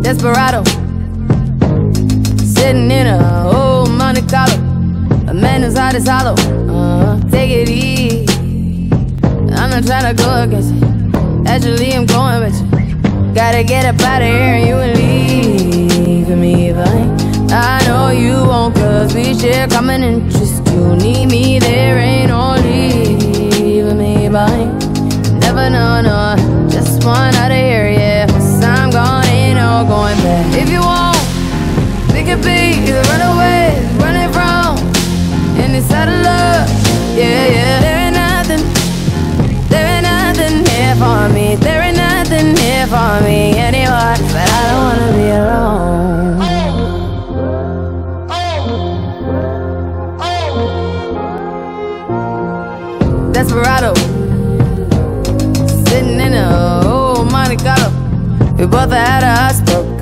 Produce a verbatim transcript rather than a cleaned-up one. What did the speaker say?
Desperado, sitting in a old Monte Carlo, a man whose heart is hollow. Uh-huh. Take it easy, I'm not trying to go against it. Actually, I'm going with you. Gotta get up out of here and you will leave me behind. I know you won't, cause we share common interest. You need me, there ain't no leaving me behind. Never know, no, just want out of here, yeah. Cause I'm gone, ain't no going back. If you want, we could be the runaways, running from any side of love, yeah, yeah. There ain't nothing, there ain't nothing here for me. There ain't nothing here for me anymore. But I don't wanna be alone. Desperado, sitting in a old Monte Carlo. We both had a hot stroke.